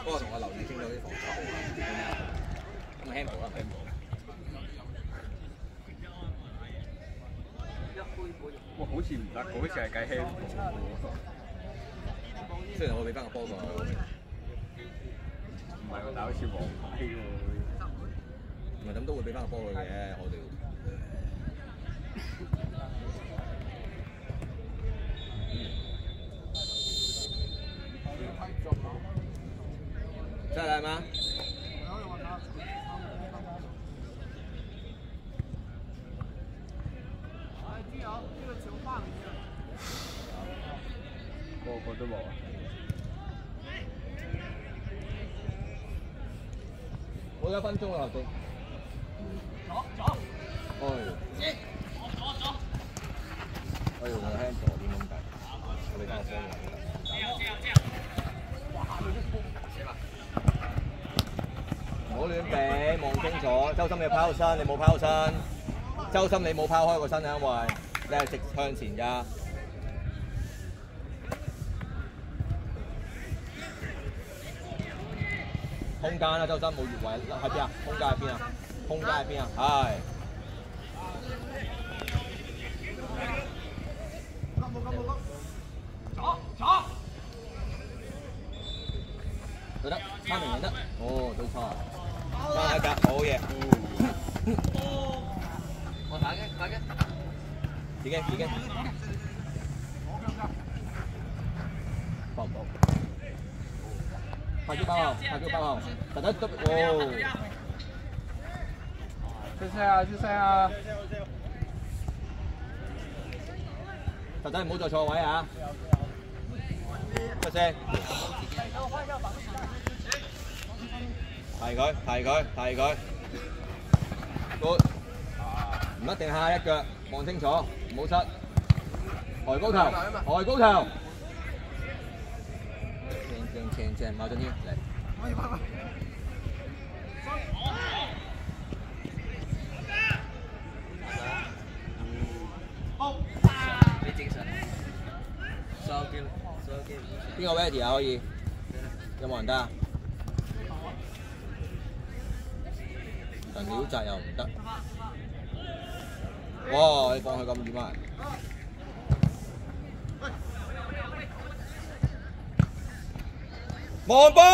不過同我留意清楚啲防守啊，咁 handball 啦 handball。 哇，好似唔得，好似係計 handball 喎。 雖然我俾翻個波佢， 唔係喎，但好似黃牌喎。 唔係咁都會俾翻個波佢嘅，我哋。再来吗？ 個個都冇啊！ 我1分鐘啦，頭先。哎。哎呦，我 handball 點咁計？我哋翻個波嚟。唔好亂俾，望清楚。周深你拋身，你冇拋身。周深你冇拋開個身啊，因為你係直向前㗎。空間啦，周深冇越位，喺邊啊？空間喺邊啊？空間喺邊啊？係。佢得，3名贏得。哦，都錯。翻一格，好嘢。我打嘅。自己。放唔到。快啲包後，特登哦。 出聲啊！ 特登唔好再錯位啊！出聲。提佢。Good。唔一定下一腳，望清楚，唔好失。抬高頭。正，馬俊添嚟。你正常。邊個 ready 啊？可以？有冇人得啊？但料澤又唔得。哇！你放佢咁遠啊？望波！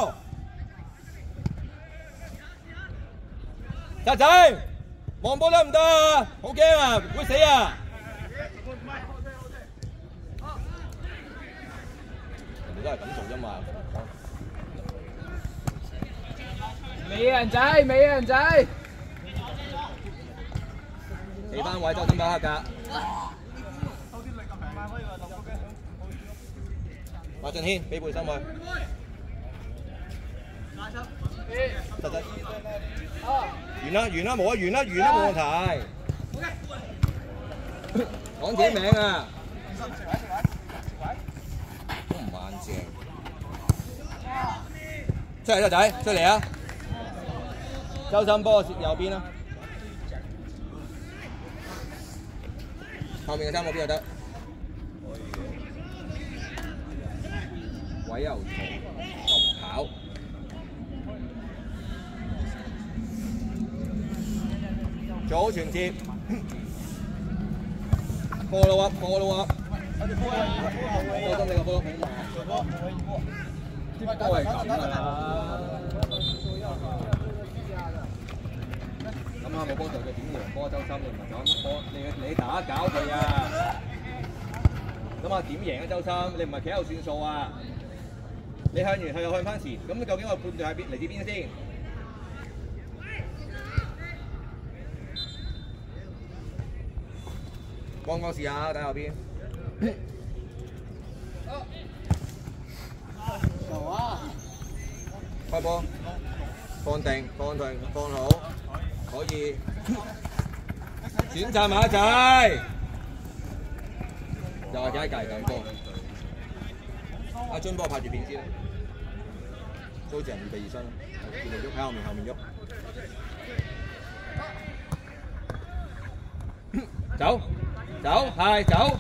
澤仔，望波得唔得啊？好驚啊！會死啊！人哋都係咁做啫嘛。 美人仔。 企翻位，周深把黑格。馬俊軒俾背心佢。實際。完啦，冇啊，完啦，冇問題。講自己名啊！都唔硬正。出嚟，仔，出嚟啊！周深波右邊啦。後面嘅3個邊就得。位又長，跑。做好傳接。follow up。周深你個波。啲波係咁㗎啦。咁啊冇波就點贏波？周深你唔係咁波，你打攪佢啊！咁啊點贏啊？周深你唔係企喺度算數啊！你向完佢又向翻前，咁究竟我判斷係嚟自邊先？幫試下睇後邊。開波，放定，放好，可以選擇馬仔，又或者一計咁波。阿津幫我拍住片先，租住人預備熱身，見你喐喺後面喐。走，係走。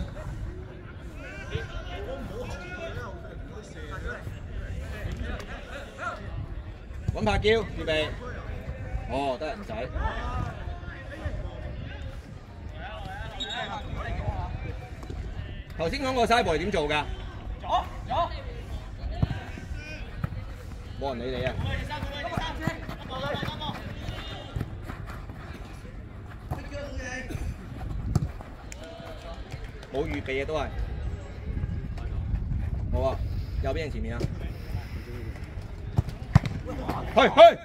揾拍叫，預備。哦，得人仔。頭先講個 side 係點做㗎？冇人理你啊！冇預備嘅都係。好啊，右邊定前面啊？去！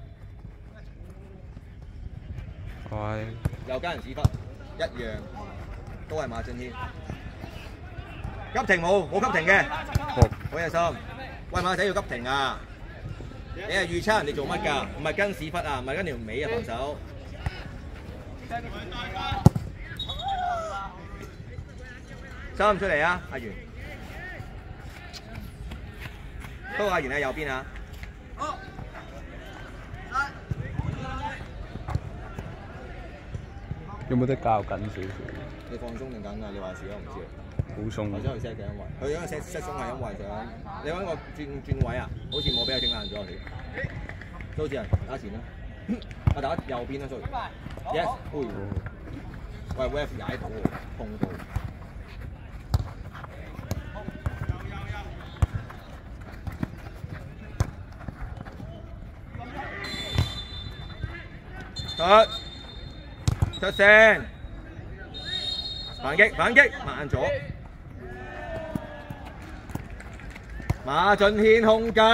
係。 又加人屎忽，一樣，都係馬俊軒。急停冇急停嘅，好有心。喂，馬仔要急停啊！你係預測人哋做乜㗎？唔係跟屎忽啊，唔係跟條尾啊，防守。收唔出嚟啊，阿源。都阿源喺右邊啊。 有冇得較緊少少？ 你放鬆定緊啊？你話事我唔知啊。 好鬆。 或者佢 set 嘅因為，佢因為 set 鬆係因為想你揾個轉位啊，好似冇俾佢整爛咗你。蘇志仁打前啦，我打右邊啦，蘇。Yes， 喂 ，Wave 踩到喎，痛到。出聲，反擊，慢咗。馬俊軒空間，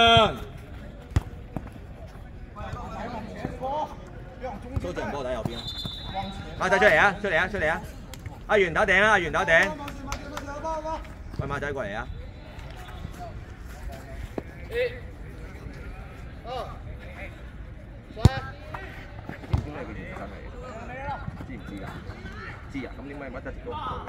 蘇志仁波打右邊啊！馬仔出嚟啊！阿源打頂啊！喂，馬仔過嚟啊！知唔知㗎？知啊！咁點解乜得都唔做？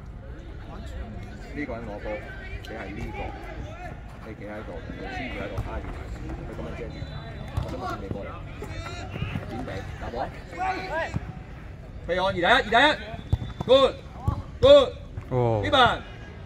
呢個人攞波，你係呢個，你企喺度，你黐住喺度蝦住，佢咁樣遮住，我想乜點你過嚟？點俾？打波？飛岸2打1 ，good， 哦。 呢邊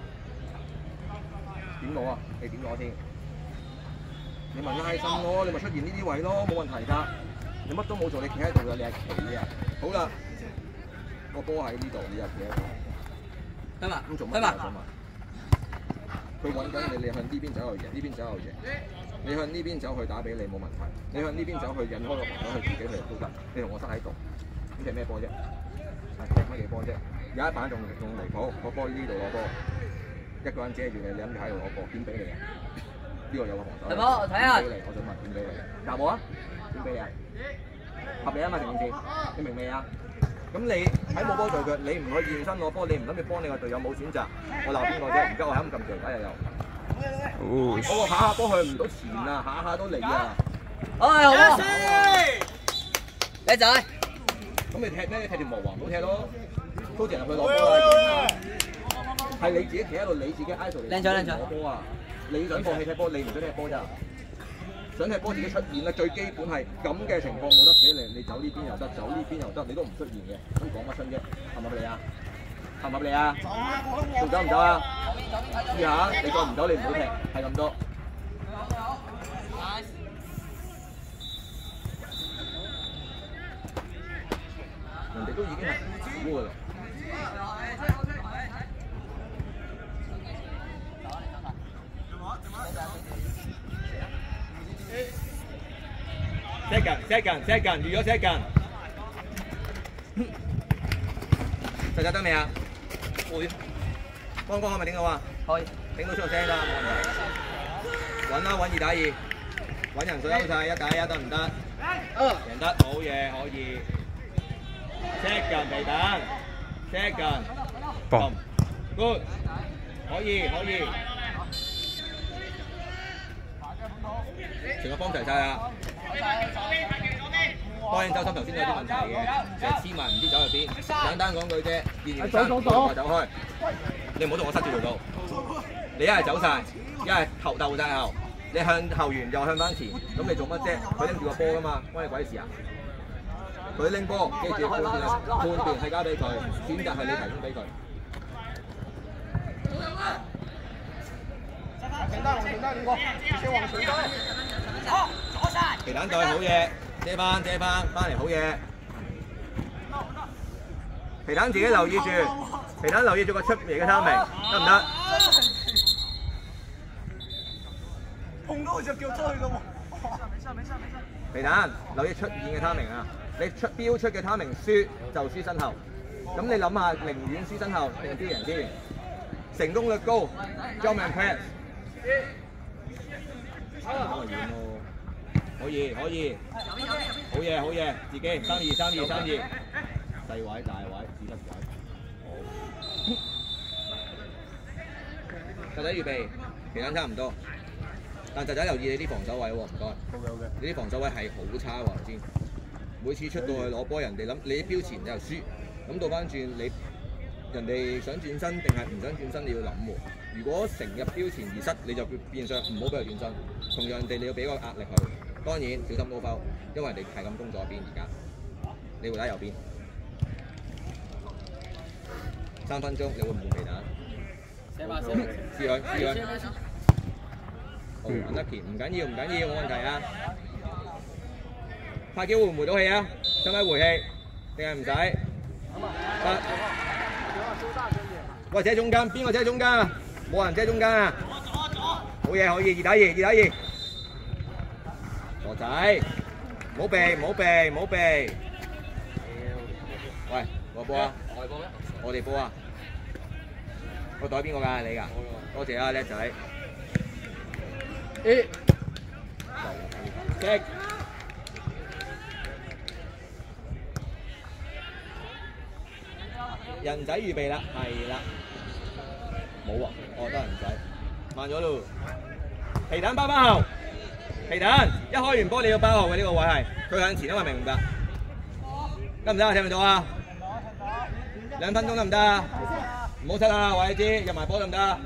點攞啊？你點攞先？你咪拉伸咯，你咪出現呢啲位咯，冇問題㗎。你乜都冇做，你企喺度㗎，你係企啊！好啦，個波喺呢度，你又企喺度。得嘛？咁做乜？想問。佢揾緊你，你向呢邊走去贏，呢邊走去贏。你向呢邊走去打俾你冇問題，你向呢邊走去引開個防守去自己去都得。你同我塞喺度，咁踢咩波啫？踢乜嘢波啫？有一板仲離譜，個波呢度攞波，一個人遮住你，你諗住喺度攞波，點俾你啊？呢個有個防守。大哥，睇下。點俾你？我想問點俾你？答我啊！點俾你啊？合理啊嘛，成件事，你明未啊？咁你喺冇波做腳，你唔去現身攞波，你唔諗住幫你個隊友冇選擇，我鬧邊個啫？而家我係咁撳住嚟打又。我下下波去唔到前啊，下下都嚟啊！ 哎，好啊！靚仔， 咁你踢咩？你踢條毛環冇踢咯，高志入去攞波啦！係你自己企喺度，你自己 idle 嚟攞波啊！你想放棄踢波，你唔想踢波咋？想踢波自己出現啦，最基本係咁嘅情況冇得俾你，你走呢邊又得，走呢邊又得，你都唔出現嘅，咁講乜春啫？合唔合理啊？合唔合理啊？仲走唔走啊？試下，你再唔走你唔好踢，係咁多。人哋都已經係估㗎啦。second，預咗 second， 實際得未啊？會。剛剛係咪頂到啊？可以。頂到出個聲啦，冇問題。揾啦，揾2打2，揾人數優勢，1打1得唔得？贏得，好嘢，可以。second 未等 ，second， good， 可以。成個幫齊晒啦。當然周深頭先有啲問題嘅，成日黐埋唔知走去邊。簡單講句啫，練完身走開，你唔好同我塞住條路。你一係走晒，一係鬥晒後，你向後完又向翻前，咁你做乜啫？佢拎住個波㗎嘛，關你鬼事啊！佢拎波，記住判斷係交俾佢，選擇係你提供俾佢。 承擔5個，先往前走。 皮蛋隊好嘢，遮翻嚟好嘢。皮蛋自己留意住，皮蛋留意住個出嚟嘅timing，得唔得？ 碰到就叫出去咯喎。 皮蛋留意出現嘅timing啊！你標出嘅timing輸就輸身後。咁你諗下，寧願輸身後定標人先？成功率高 ，jump and pass。可以，好嘢，自己3-2，細位大位，指得位。仔仔預備，皮蛋差唔多，但仔仔留意你啲防守位喎，唔該。 好嘅。 你啲防守位係好差喎，頭先。每次出到去攞波，人哋諗你啲標前你又輸，咁倒翻轉你人哋想轉身定係唔想轉身，你要諗喎。如果成日標前而失，你就變相唔好俾佢轉身。同樣地，你要俾個壓力佢。當然小心no foul，因為你係咁攻左邊而家，你會打右邊。3分鐘，你會唔換皮蛋？試佢。好 ，unlucky， 唔緊要，冇問題啊。拍機會唔回到氣啊？使唔使回氣？定係唔使？得。喂，遮中間，邊個遮中間啊？冇人遮中間啊！好嘢，可以，2打2。傻仔，唔好避。喂，攞波啊！我哋波啊！個袋邊個㗎？你㗎？多謝啊，叻仔。擊。人仔預備啦，係啦。冇啊，得人仔。慢咗咯。皮蛋包翻後。皮蛋一開完波你要包後嘅呢個位係，佢向前啊嘛，明唔明白？得唔得啊？聽唔到啊？2分鐘得唔得啊？唔好失啊！話你知，入埋波得唔得啊？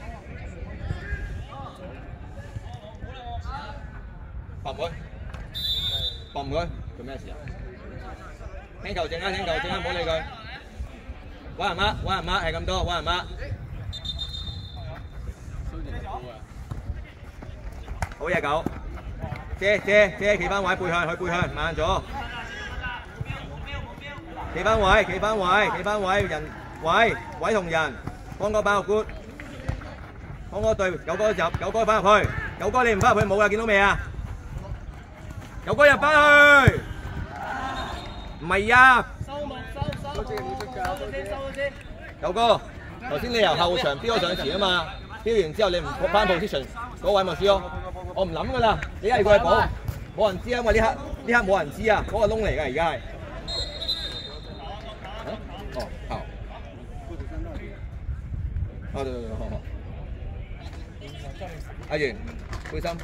搏唔佢，做咩事啊？聽球證啊，唔好理佢。玩人乜係咁多，玩人乜。好嘢狗。遮，企翻位，背向，慢咗。企翻位，人位同人，幫個爆 good， 幫個隊九哥入，九哥翻入去，九哥你唔翻入去冇㗎，見到未啊？九哥入翻去，唔係啊！九哥，頭先你由後場飆咗上前啊嘛，飆完之後你唔翻 position， 嗰位咪輸咯。我唔諗噶啦，你係過去補，冇人知啊，因為呢刻冇人知啊，嗰個窿嚟㗎而家係。哦，好。對，好。阿源，灰心。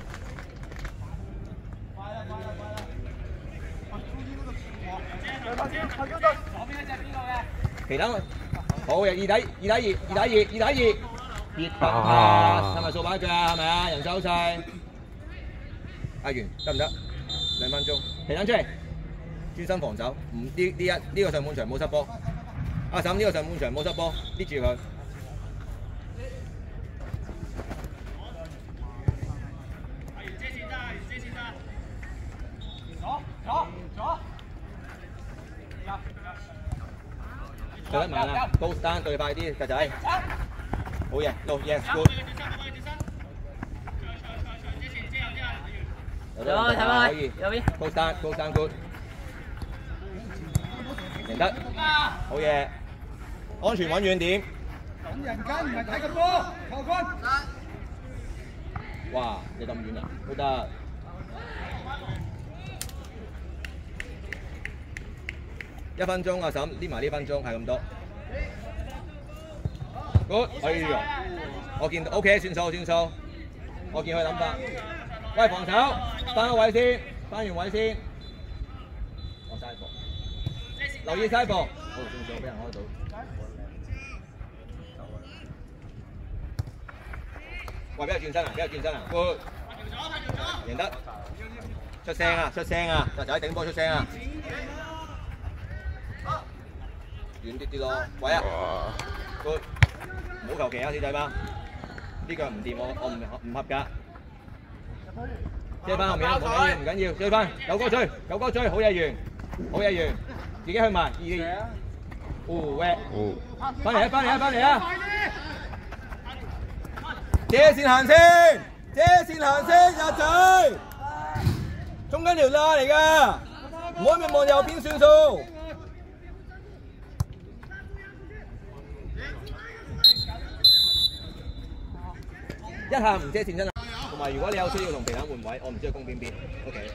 皮蛋，好嘅，2打2，別得啊！係咪掃把腳啊？係咪啊？人手勢。阿源得唔得？2分鐘，皮蛋出嚟，專心防守。呢個上半場冇失波。阿嬸呢個上半場冇失波，捏住佢。做得慢啦，高單對快啲，格仔。好嘢，路 yes good。可以，高單 good。贏得，好嘢，安全穩遠點。 咁人間唔係睇個波，球棍。 哇，你咁遠啊？都得。1分鐘，阿嬸黏埋呢分鐘係咁多。Good， 哎呀，我見到 OK， 算數。我見佢諗法。喂，防守，翻個位先，翻完位先。我嘥步，留意嘥步。好，算數，俾人開到。喂，俾佢轉身啊 ！Good， 贏得。出聲啊！就喺頂波出聲啊！遠啲咯，喂啊 ！Good， 唔好求其啊，小仔媽，呢腳唔掂，我唔合格。 遮翻後面唔緊要，追翻，有歌追，好嘢完，自己去埋2。喂，翻嚟啊！遮線行先，入嘴，中間條罅嚟㗎，唔可以望右邊算數。一下唔遮線真係，同埋如果你有需要同皮蛋換位，我唔知佢攻邊邊。OK。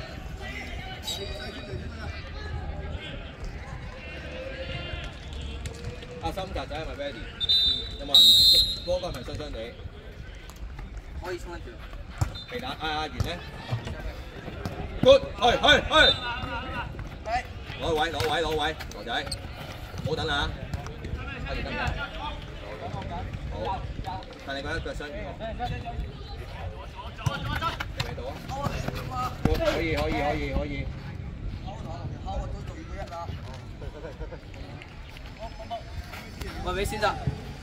阿森格仔係咪 ready？ 有冇人波哥係咪傷地？ 可以衝一條。 皮蛋阿源咧 ，good， 去。攞位，羅仔，唔好等啦嚇，阿源得唔得？好，但你覺得腳傷如何？睇到啊？可以。 喂，俾選擇。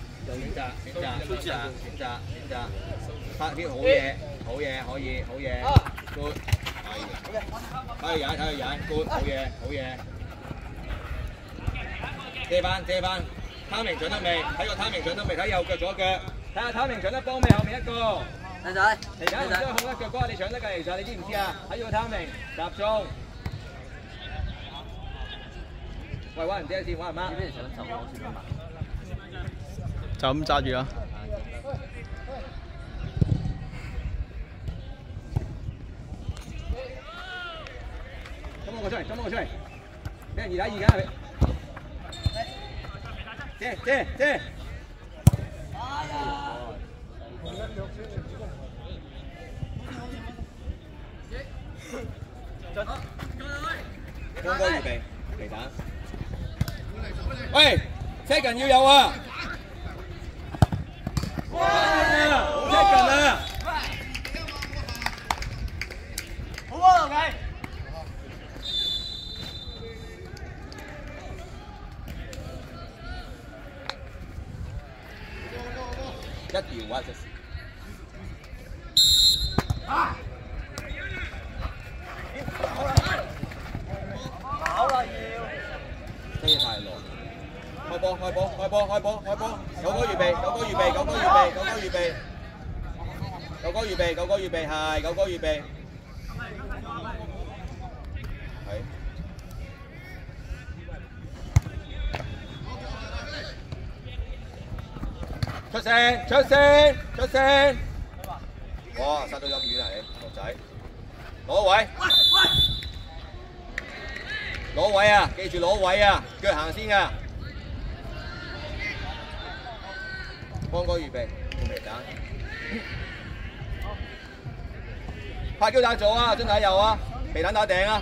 拍啲好嘢 ，good， 睇佢踩 ，good， 好嘢。借翻，timing準得未？睇個 timing準得未？睇右腳左腳，睇下 timing準得幫未？後面一個。靚仔，而家唔知佢控一腳瓜，你搶得㗎，其實你知唔知啊？睇住個 timing，集中。喂，玩人遮線，玩人乜？ 就咁揸住啦。 咁我出嚟，俾人2打2㗎，遮。光哥預備，皮蛋。喂 ，second 要有啊！好second啊！ 好啊，劉毅。 一條啊，就是。 跑啦要。 飛太耐。開波！九哥預備，係九哥預備。係。出聲！哇，殺到咁遠啊你，羅仔，攞位啊！記住攞位啊！腳行先㗎。光哥預備，換皮蛋。拍膠打左啊，真係有啊！皮蛋打頂啊！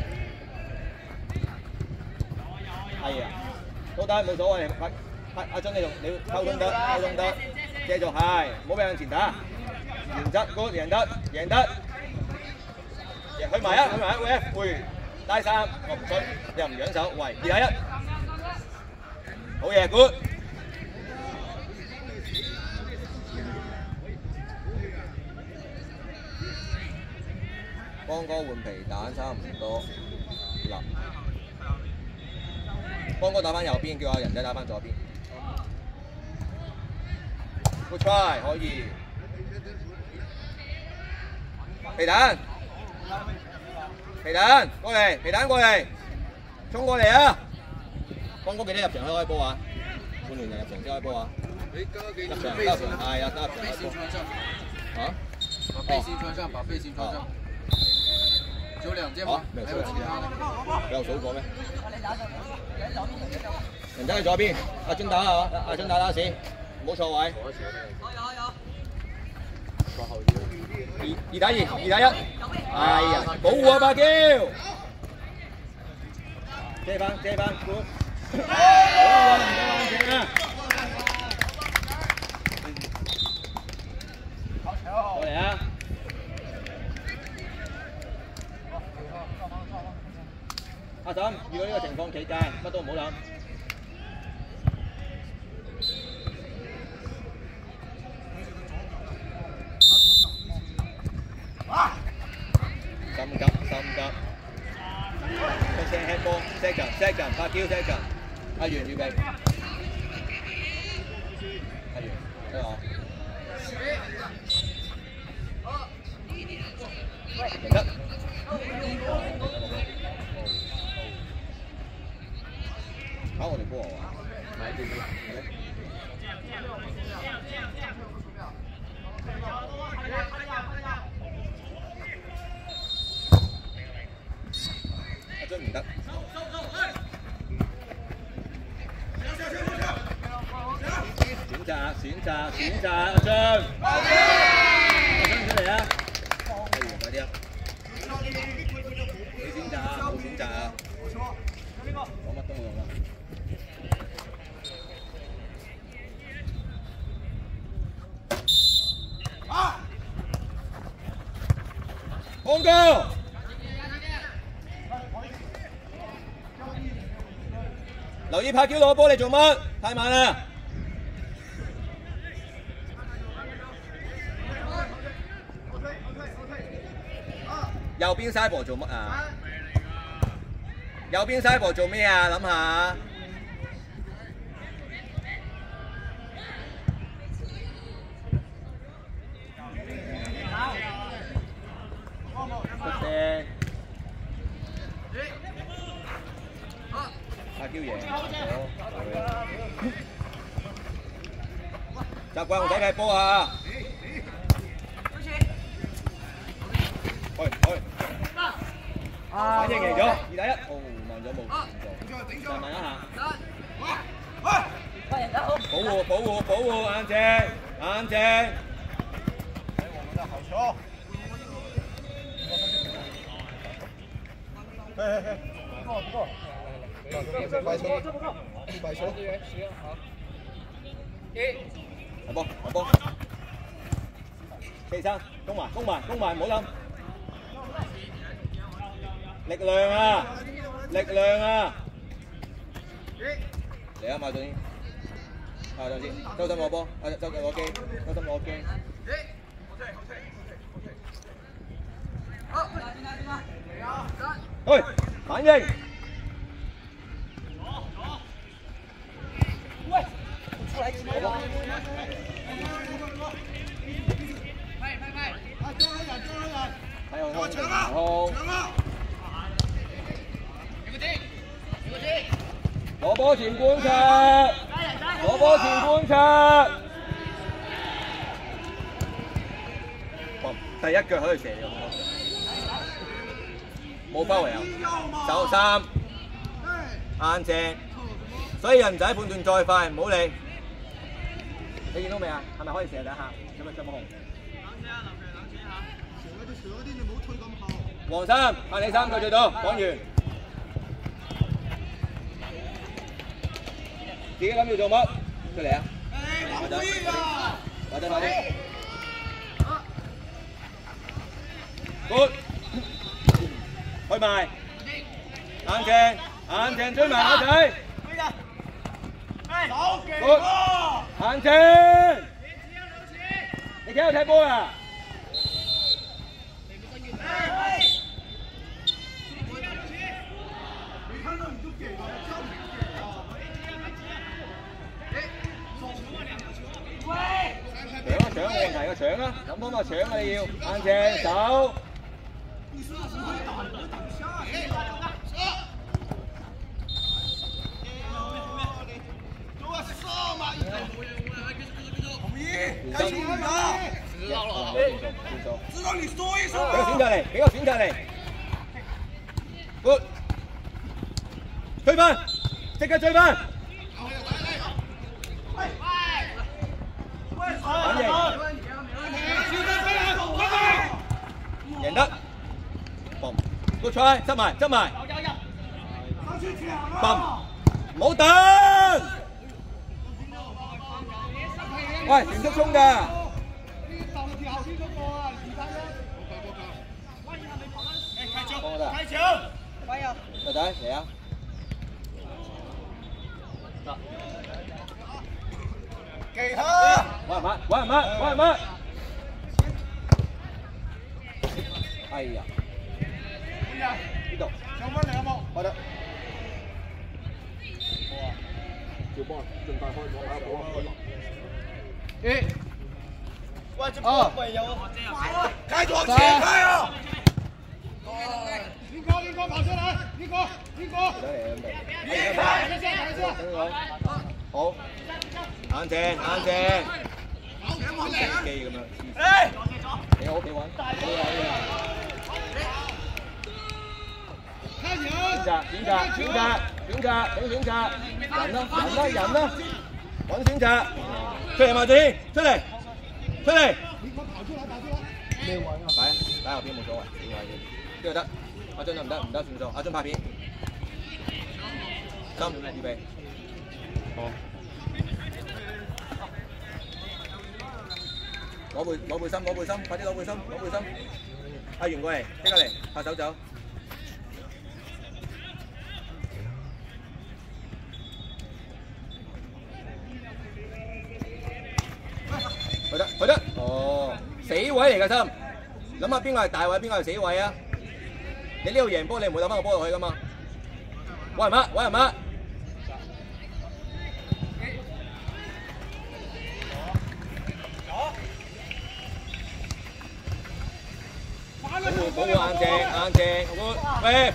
係啊，都得冇所謂。阿俊你溝通得，繼續係，唔好俾向前打。原則 good， 贏得。去埋一，回拉3，我唔信，又唔揚手，喂，2打1，好嘢 good。光哥換皮蛋差唔多啦。光哥打翻右邊，叫阿人仔打翻左邊。Good try， 可以。皮蛋過嚟，衝過嚟啊！光哥記得入場開波啊！換完人入場先開波啊！入場係啊，得入場開波。啊？ 把背心穿上。只有2件嗎？還有其他的？ 有數過咩？人仔去左邊，阿俊打啊！阿俊打屎，唔好錯位。2打1，哎呀，保護啊！白嬌，遮翻，好啊，唔得冷靜啊！過嚟啊！阿嬸，遇到呢個情況企界，乜都唔好諗。 心急，出聲 head 波 second 發嬌 second， 阿源預備，阿源得我，贏得，搞我哋波啊！買啲咩？真唔得。選擇，阿張，阿張出嚟啊！快啲啊！你選擇啊，冇選擇啊！講乜都冇用啊！放高！留意拍橋攞波，你做乜？太慢啦！右邊西博做乜啊？右邊西博做咩啊？諗下。出聲。阿嬌贏咗。習慣用手踢波啊！去。反應贏咗，2打1。哦，慢咗冇，再慢一下。保護，硬淨。 好球。不够。白球。來波。起身，攻埋，唔好諗。力量啊！嚟啊，馬俊，馬俊先，周深攞波，周深攞機。去，反應。喂，出來！還有攞波前觀察，第一腳喺度射咗，冇包圍啊！手3，硬淨，所以人仔判斷再快，唔好理。你見到未啊？係咪可以射第一下？有冇紅？黃生，拍你3個最多，講完。自己諗要做乜？出嚟啊！快啲！ Good， 去埋，硬淨追埋馬仔。Good， 硬淨。你企喺度踢波啊？搶冇問題個搶啊！諗方法搶啊！你要硬淨手。 知道你说一声。 俾個選擇嚟。Good， 追分，即刻追分。反應。贏得。Good try， 執埋。嘣，唔好等。喂，全速衝㗎。 開球！快呀！ 仔仔嚟啊！ 給他！ 玩乜？哎呀！ 呢度。 上分嚟有冇？ 開得。好啊，趙波，盡快開波，睇下波啊！ 一。 喂，這波沒有，開左切開啊！ 林哥跑出來，林哥。 好，冷靜。機咁樣。你好，幾穩？選擇，人啦，揾選擇，出嚟嘛先，出嚟。擺後邊冇所謂，點解嘅？呢個得，阿俊唔得算數，阿俊拍片。心預備。好。攞背心，快啲攞背心。阿源過嚟，即刻嚟，拍手走。去得。哦，死位嚟㗎心，諗下邊個係大位，邊個係死位啊？你呢度贏波，你唔會抌翻個波落去㗎嘛？揾人乜？保護硬淨，喂，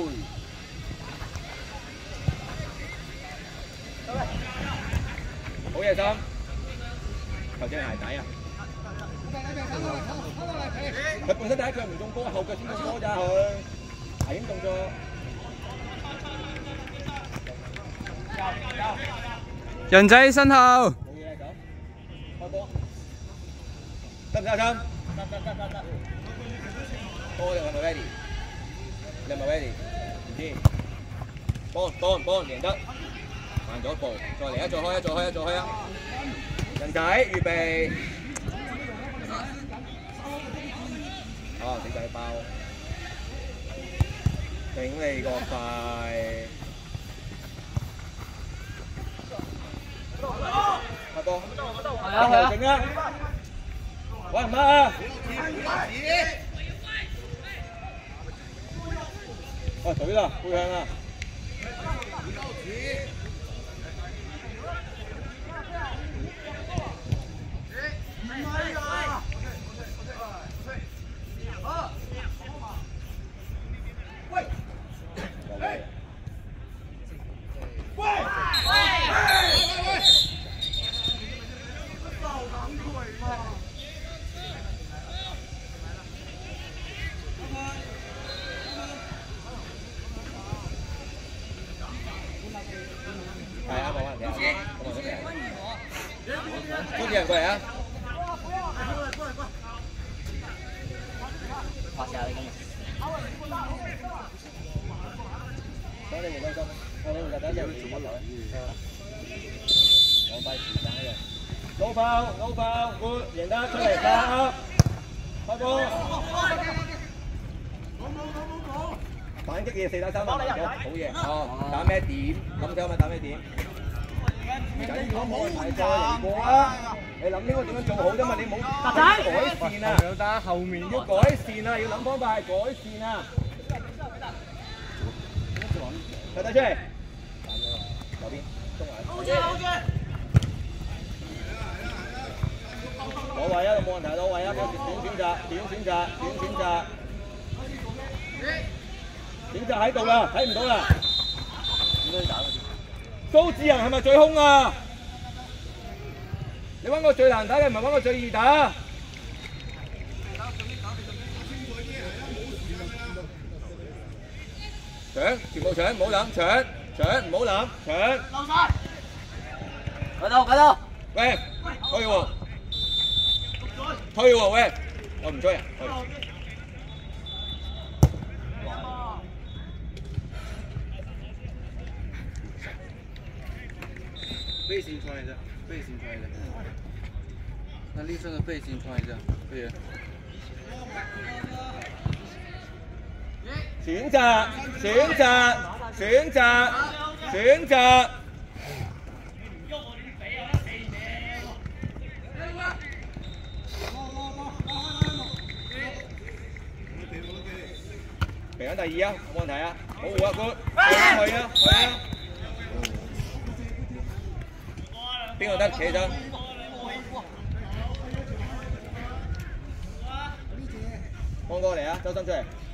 好嘢心，頭先係鞋底啊！佢本身第一腳唔中波，後腳先中波咋佢，危險動作。 人仔身後。 冇嘢走，開波，得唔得啊？得。波你係咪 ready？ 你係咪 ready？ 唔知。幫贏得，慢咗步，再嚟啊！再開啊！人仔預備。死仔包，頂你個肺！開波，整啊！揾人乜啊？隊啦，背向啊！多啲人過嚟啊！拍下你咁。等你唔開心，你唔等陣唔好來。浪費時間嘅。老炮，good，贏得出嚟打，開波。反擊嘅4打3好嘢。打咩點？諗清楚打咩點？唔緊要，冇問題，再嚟過啊！你諗呢個點樣做好啫嘛？你冇改善啊！有打後面要改善啊！要諗方法係改善啊！睇出嚟，右邊，中位。好嘅。攞位啊！冇問題，攞位啊！點選擇。選擇喺度啦，睇唔到啦。點樣打？蘇志仁係咪最兇啊？你揾個最難打嘅，唔係揾個最易打。搶，全部搶，唔好諗，搶，唔好諗，搶。漏晒。嗰度。喂，推喎，喂，我唔追啊。 背心穿一下，那立正的背心穿一下，可以。 選擇。 平緊第二啊，冇問題啊，保護啊，佢去啊，去啊。邊個得？企起身。光哥嚟啊，周身出嚟。